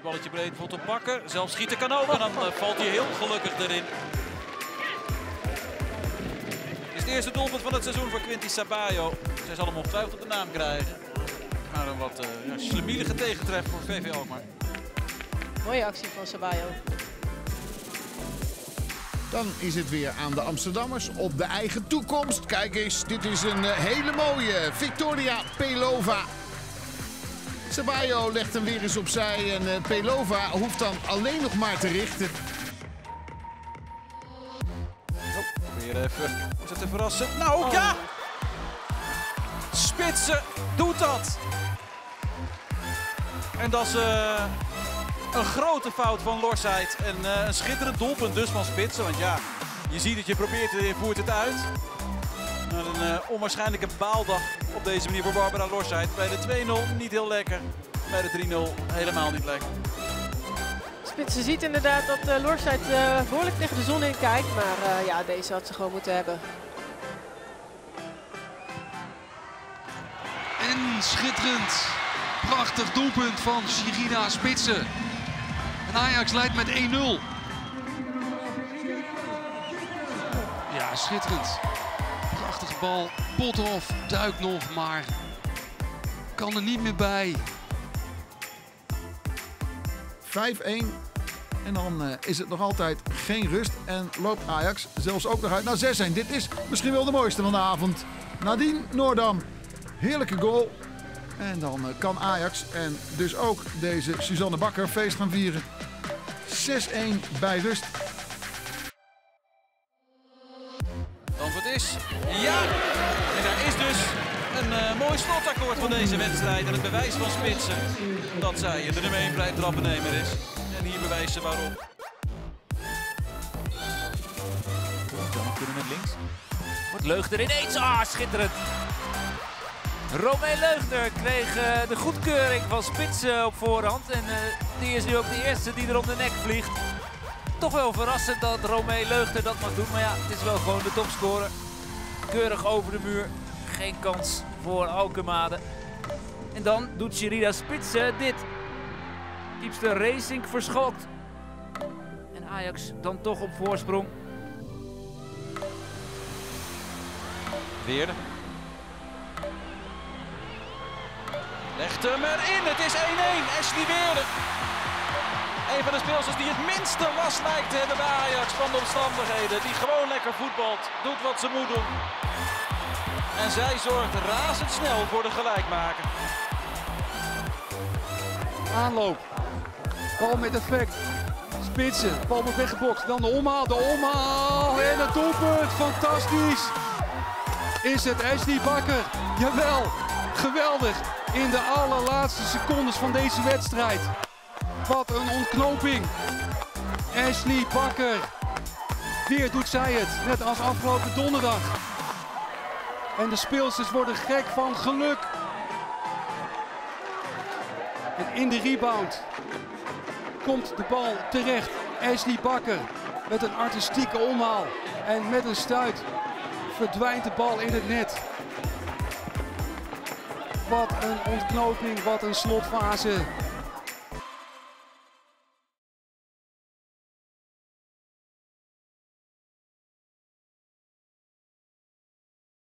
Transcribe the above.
het balletje breed voor te pakken. Zelf schieten kan ook en dan valt hij heel gelukkig erin. Het is het eerste doelpunt van het seizoen voor Quinty Sabayo. Zij zal hem ongetwijfeld op de naam krijgen. Maar een wat slemielige tegentreffer voor VV Alkmaar. Mooie actie van Sabayo. Dan is het weer aan de Amsterdammers op de eigen toekomst. Kijk eens, dit is een hele mooie Victoria Pelova. Sabayo legt hem weer eens opzij en Pelova hoeft dan alleen nog maar te richten. Weer even, is het te verrassen? Nou ja! Spitsen doet dat! En dat is een grote fout van Lorscheid. En een schitterend doelpunt dus van Spitsen. Want ja, je ziet dat je probeert en je voert het uit. Maar een onwaarschijnlijke baaldag op deze manier voor Barbara Lorscheid. Bij de 2-0 niet heel lekker. Bij de 3-0 helemaal niet lekker. Spitsen ziet inderdaad dat Lorscheid behoorlijk tegen de zon in kijkt. Maar ja, deze had ze gewoon moeten hebben. En schitterend. Prachtig doelpunt van Sherida Spitsen. En Ajax leidt met 1-0. Ja, schitterend. Prachtige bal. Pothoff duikt nog, maar kan er niet meer bij. 5-1 en dan is het nog altijd geen rust en loopt Ajax zelfs ook nog uit naar 6-1. Dit is misschien wel de mooiste van de avond. Nadine Noordam, heerlijke goal. En dan kan Ajax en dus ook deze Suzanne Bakker feest gaan vieren. 6-1 bij rust. Dan wat is. Ja! En daar is dus een mooi slotakkoord van deze wedstrijd. En het bewijs van Spitsen dat zij de nummer 1 vrije trappennemer is. En hier bewijst ze waarom. Dan kunnen met links. Wordt Leugner ineens. Ah, schitterend. Romee Leugner kreeg de goedkeuring van Spitsen op voorhand. En die is nu ook de eerste die er om de nek vliegt. Toch wel verrassend dat Romee Leugner dat mag doen. Maar ja, het is wel gewoon de topscorer. Keurig over de muur. Geen kans voor Alkemade. En dan doet Sherida Spitsen dit. Keepster Racing verschalkt. En Ajax dan toch op voorsprong. Weerde. Legt hem erin. Het is 1-1. Ashley Weerde. Een van de speelsters die het minste last lijkt te hebben bij Ajax van de omstandigheden. Die gewoon lekker voetbalt. Doet wat ze moet doen. En zij zorgt razendsnel voor de gelijkmaker. Aanloop. Bal met effect. Spitsen. Bal wordt weggebokst. Dan de omhaal. De omhaal. En het doelpunt. Fantastisch. Is het Ashley Bakker? Jawel. Geweldig. In de allerlaatste secondes van deze wedstrijd. Wat een ontknoping. Ashley Bakker. Weer doet zij het. Net als afgelopen donderdag. En de speelsters worden gek van geluk. En in de rebound komt de bal terecht. Ashley Bakker met een artistieke omhaal. En met een stuit verdwijnt de bal in het net. Wat een ontknoping, wat een slotfase.